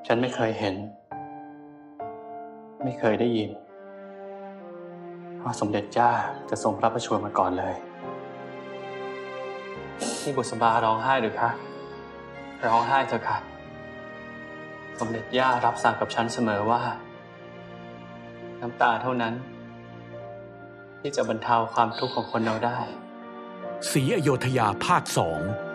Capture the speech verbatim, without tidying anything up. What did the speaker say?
ฉันไม่เคยเห็นไม่เคยได้ยินว่าสมเด็จย่าจะทรงพระประชวรมาก่อนเลยนี่บุษบาร้องไห้หรือคะร้องไห้เถอะค่ะสมเด็จย่ารับสั่งกับฉันเสมอว่าน้ำตาเท่านั้นที่จะบรรเทาความทุกข์ของคนเราได้ศรีอโยธยาภาคสอง